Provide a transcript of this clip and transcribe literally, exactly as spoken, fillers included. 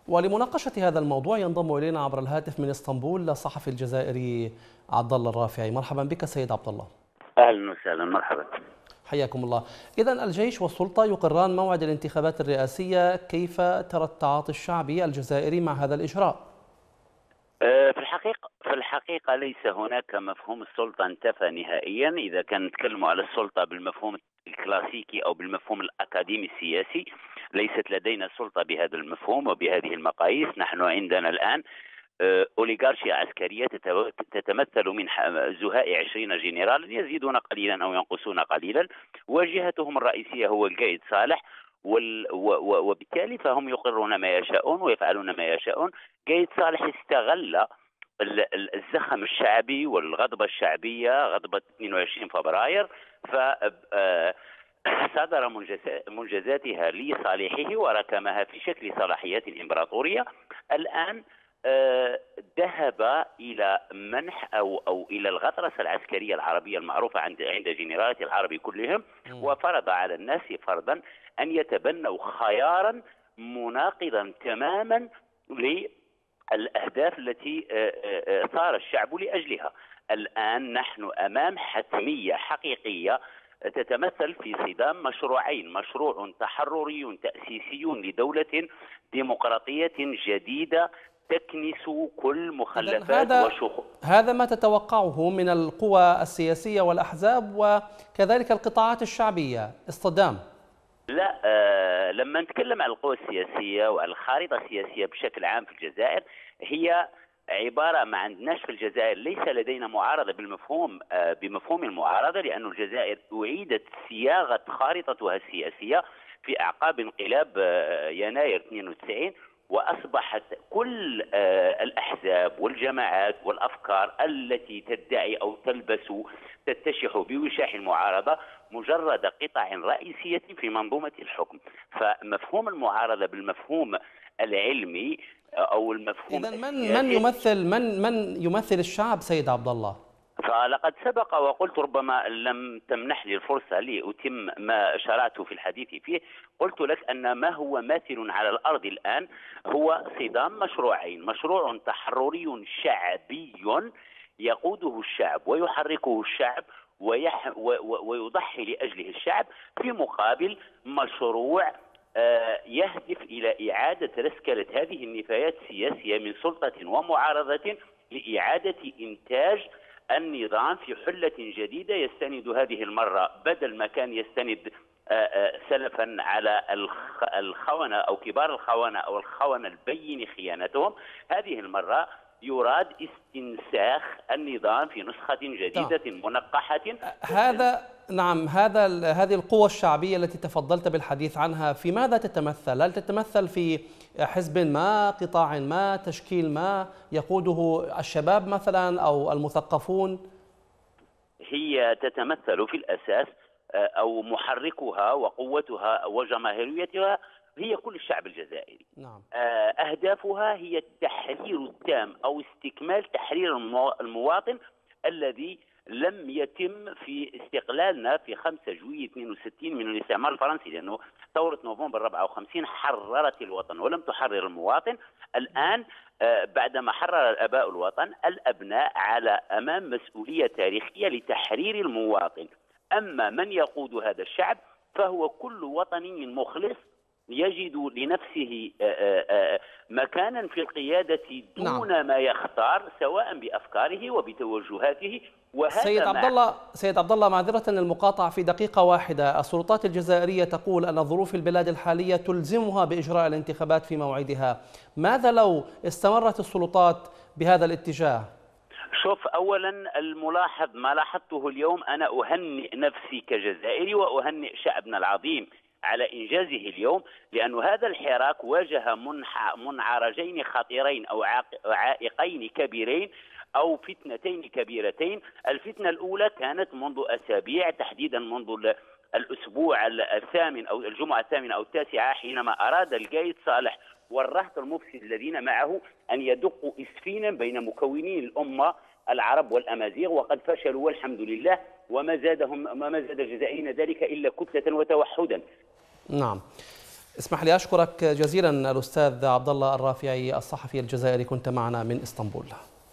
ولمناقشة هذا الموضوع ينضم إلينا عبر الهاتف من اسطنبول الصحفي الجزائري عبد الله الرافعي. مرحبا بك سيد عبد الله. اهلا وسهلا، مرحبا. حياكم الله. إذن الجيش والسلطة يقران موعد الانتخابات الرئاسية، كيف ترى التعاطي الشعبي الجزائري مع هذا الإجراء؟ في الحقيقة في الحقيقة ليس هناك مفهوم السلطة انتفى نهائيا. إذا كان نتكلم على السلطة بالمفهوم الكلاسيكي أو بالمفهوم الأكاديمي السياسي، ليست لدينا سلطة بهذا المفهوم وبهذه المقاييس. نحن عندنا الآن أوليغارشيا عسكرية تتمثل من زهاء عشرين جنرالا يزيدون قليلا أو ينقصون قليلا، وجهتهم الرئيسية هو القايد صالح، وبالتالي فهم يقرون ما يشاءون ويفعلون ما يشاءون. قايد صالح استغل الزخم الشعبي والغضبة الشعبية، غضبة اثنين وعشرين فبراير، ف صدر منجزاتها لصالحه وركمها في شكل صلاحيات الإمبراطورية. الآن ذهب إلى منح أو أو إلى الغطرسة العسكرية العربية المعروفة عند عند جنرالات العرب كلهم، وفرض على الناس فرضا أن يتبنوا خيارا مناقضا تماما للأهداف التي صار الشعب لأجلها. الآن نحن أمام حتمية حقيقية تتمثل في صدام مشروعين: مشروع تحرري تأسيسي لدولة ديمقراطية جديدة تكنس كل مخلفات وشخوص. هذا ما تتوقعه من القوى السياسية والأحزاب وكذلك القطاعات الشعبية اصطدام؟ لا، آه لما نتكلم عن القوى السياسية وعن الخارطة السياسية بشكل عام في الجزائر، هي عبارة ما عندناش في الجزائر، ليس لدينا معارضة بالمفهوم آه بمفهوم المعارضة، لأن الجزائر أعيدت صياغة خارطتها السياسية في أعقاب انقلاب آه يناير اثنين وتسعين، وأصبحت كل آه الأحزاب والجماعات والأفكار التي تدعي أو تلبس تتشح بوشاح المعارضة مجرد قطع رئيسية في منظومة الحكم. فمفهوم المعارضة بالمفهوم العلمي أو المفهوم إذن من من يمثل من من يمثل الشعب سيد عبد الله؟ فلقد سبق وقلت، ربما لم تمنح لي الفرصة لأتم ما شرعت في الحديث فيه. قلت لك أن ما هو ماثل على الأرض الآن هو صدام مشروعين: مشروع تحرري شعبي يقوده الشعب ويحركه الشعب ويح ويضحي لأجله الشعب، في مقابل مشروع يهدف إلى إعادة رسكلة هذه النفايات السياسية من سلطة ومعارضة لإعادة إنتاج النظام في حلة جديدة يستند هذه المرة، بدل ما كان يستند سلفا على الخونة أو كبار الخونة أو الخونة البين خيانتهم، هذه المرة يراد استنساخ النظام في نسخة جديدة منقحة. هذا نعم، هذا هذه القوى الشعبية التي تفضلت بالحديث عنها في ماذا تتمثل؟ هل تتمثل في حزب ما، قطاع ما، تشكيل ما يقوده الشباب مثلا أو المثقفون؟ هي تتمثل في الأساس أو محركها وقوتها وجماهيريتها هي كل الشعب الجزائري. نعم. أهدافها هي التحرير التام أو استكمال تحرير المواطن الذي لم يتم في استقلالنا في خمسة جويلية اثنين وستين من الاستعمار الفرنسي، لأنه ثورة نوفمبر أربعة وخمسين حررت الوطن ولم تحرر المواطن. الآن بعدما حرر الآباء الوطن، الأبناء على أمام مسؤولية تاريخية لتحرير المواطن. أما من يقود هذا الشعب فهو كل وطني مخلص يجد لنفسه مكانا في القيادة دون نعم. ما يختار، سواء بأفكاره وبتوجهاته. وهذا سيد عبد الله سيد عبد الله معذرة المقاطعة في دقيقة واحدة، السلطات الجزائرية تقول أن ظروف البلاد الحالية تلزمها بإجراء الانتخابات في موعدها، ماذا لو استمرت السلطات بهذا الاتجاه؟ شوف، أولا الملاحظ ما لاحظته اليوم، أنا أهنئ نفسي كجزائري وأهنئ شعبنا العظيم على إنجازه اليوم، لأن هذا الحراك واجه منعرجين خطيرين أو عائقين كبيرين أو فتنتين كبيرتين. الفتنة الأولى كانت منذ أسابيع، تحديدا منذ الأسبوع الثامن أو الجمعة الثامنة أو التاسعة، حينما أراد القايد صالح والرهط المفسد الذين معه أن يدقوا إسفينا بين مكونين الأمة العرب والأمازيغ، وقد فشلوا والحمد لله، وما زادهم ما زاد الجزائريين ذلك إلا كتلة وتوحدا. نعم. اسمح لي أشكرك جزيلا الأستاذ عبد الله الرافعي الصحفي الجزائري، كنت معنا من إسطنبول.